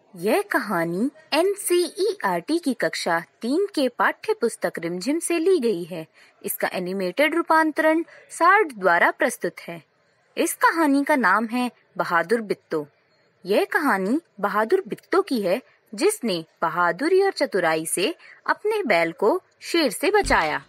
यह कहानी NCERT की कक्षा 3 के पाठ्य पुस्तक रिमझिम से ली गई है। इसका एनिमेटेड रूपांतरण सार्ड द्वारा प्रस्तुत है। इस कहानी का नाम है बहादुर बिट्टो। यह कहानी बहादुर बिट्टो की है, जिसने बहादुरी और चतुराई से अपने बैल को शेर से बचाया।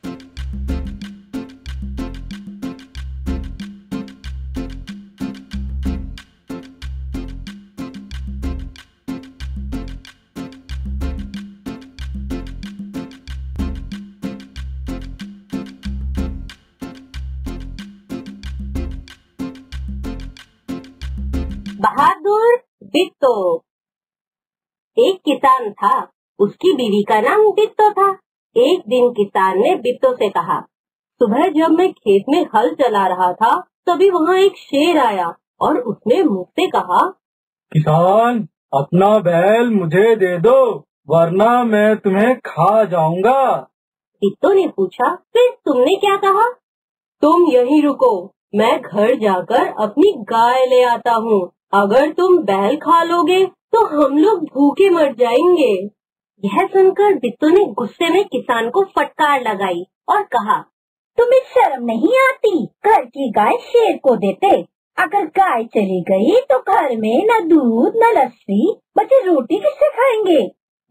बहादुर बिट्टो। एक किसान था, उसकी बीवी का नाम बिट्टो था। एक दिन किसान ने बिट्टो से कहा, सुबह जब मैं खेत में हल चला रहा था, तभी वहाँ एक शेर आया और उसने मुझसे कहा, किसान, अपना बैल मुझे दे दो, वरना मैं तुम्हें खा जाऊंगा। बिट्टो ने पूछा, फिर तुमने क्या कहा? तुम यहीं रुको, मैं घर जाकर अपनी गाय ले आता हूँ। अगर तुम बैल खा लोगे तो हम लोग भूखे मर जाएंगे। यह सुनकर बिट्टो ने गुस्से में किसान को फटकार लगाई और कहा, तुम्हें शर्म नहीं आती? घर की गाय शेर को देते। अगर गाय चली गई तो घर में न दूध न लस्सी, बच्चे रोटी किससे खाएंगे?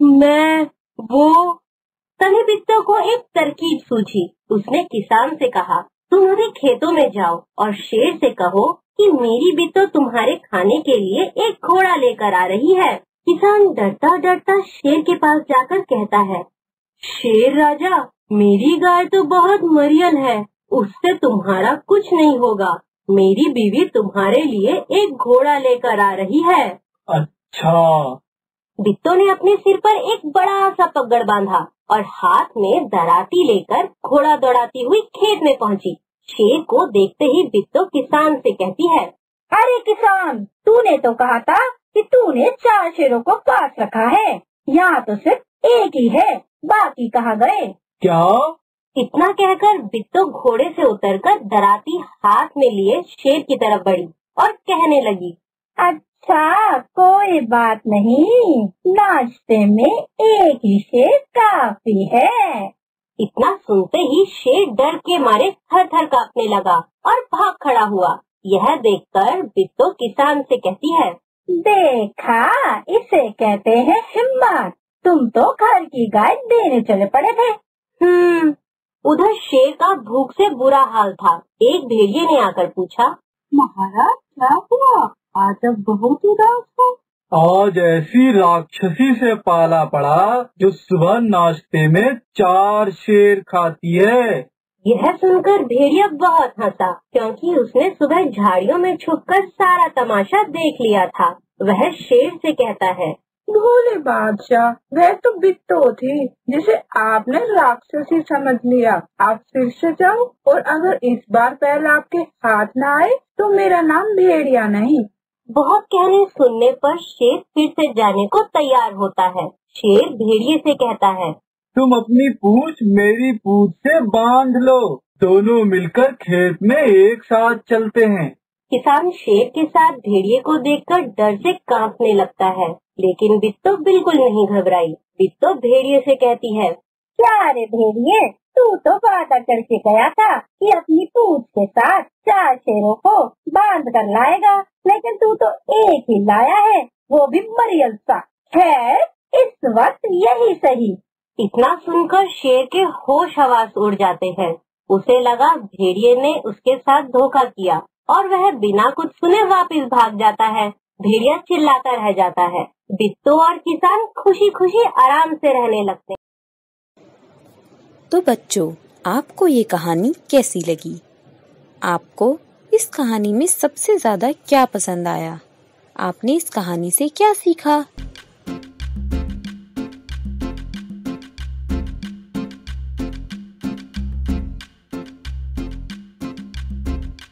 तभी बिट्टो को एक तरकीब सूझी। उसने किसान से कहा, तुम अभी खेतों में जाओ और शेर से कहो कि मेरी बिट्टो तुम्हारे खाने के लिए एक घोड़ा लेकर आ रही है। किसान डरता डरता शेर के पास जाकर कहता है, शेर राजा, मेरी गाय तो बहुत मरियल है, उससे तुम्हारा कुछ नहीं होगा। मेरी बीवी तुम्हारे लिए एक घोड़ा लेकर आ रही है। अच्छा। बिट्टो ने अपने सिर पर एक बड़ा सा पगड़ बांधा और हाथ में दराती लेकर घोड़ा दौड़ाती हुई खेत में पहुंची। शेर को देखते ही बिट्टो किसान से कहती है, अरे किसान, तूने तो कहा था कि तूने 4 शेरों को पास रखा है, यहाँ तो सिर्फ एक ही है, बाकी कहाँ गए? क्या? इतना कहकर बिट्टो घोड़े से उतरकर दराती हाथ में लिए शेर की तरफ बढ़ी और कहने लगी, अच्छा, कोई बात नहीं, नाश्ते में एक ही शेर काफी है। इतना सुनते ही शेर डर के मारे थर थर कांपने लगा और भाग खड़ा हुआ। यह देखकर बिट्टो किसान से कहती है, देखा, इसे कहते हैं हिम्मत। तुम तो घर की गाय देने चले पड़े थे। उधर शेर का भूख से बुरा हाल था। एक भेड़िए ने आकर पूछा, महाराज, क्या हुआ? आज अब बहुत उदास हो। आज ऐसी राक्षसी से पाला पड़ा जो सुबह नाश्ते में 4 शेर खाती है। यह सुनकर भेड़िया बहुत हंसा, क्योंकि उसने सुबह झाड़ियों में छुपकर सारा तमाशा देख लिया था। वह शेर से कहता है, भोले बादशाह, वह तो बिट्टो थी जिसे आपने राक्षसी समझ लिया। आप फिर से जाओ, और अगर इस बार बैल आपके हाथ न आए तो मेरा नाम भेड़िया नहीं। बहुत कहने सुनने पर शेर फिर से जाने को तैयार होता है। शेर भेड़िए से कहता है, तुम अपनी पूंछ मेरी पूंछ से बांध लो, दोनों मिलकर खेत में एक साथ चलते हैं। किसान शेर के साथ भेड़िए को देखकर डर से कांपने लगता है, लेकिन बिट्टो बिल्कुल नहीं घबराई। बिट्टो भेड़िए से कहती है, क्या रे भेड़िए, तू तो वादा करके गया था कि अपनी पूंछ के साथ 4 शेरों को बांध कर लाएगा, लेकिन तू तो एक ही लाया है, वो भी मरियल सा। खैर, इस वक्त यही सही। इतना सुनकर शेर के होश हवास उड़ जाते हैं। उसे लगा भेड़िए ने उसके साथ धोखा किया और वह बिना कुछ सुने वापस भाग जाता है। भेड़िया चिल्लाता रह जाता है। बिट्टो और किसान खुशी खुशी आराम से रहने लगते हैं। तो बच्चों, आपको ये कहानी कैसी लगी? आपको इस कहानी में सबसे ज्यादा क्या पसंद आया? आपने इस कहानी से क्या सीखा?